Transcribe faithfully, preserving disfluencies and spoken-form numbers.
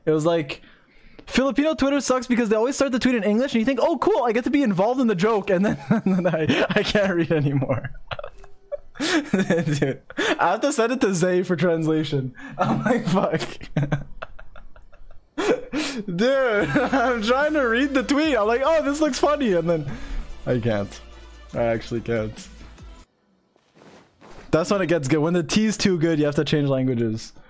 It was like, Filipino Twitter sucks because they always start the tweet in English and you think, oh cool, I get to be involved in the joke, and then, and then I, I can't read anymore. Dude, I have to send it to Zay for translation. I'm like, fuck. Dude, I'm trying to read the tweet. I'm like, oh, this looks funny, and then I can't. I actually can't. That's when it gets good. When the T's too good, you have to change languages.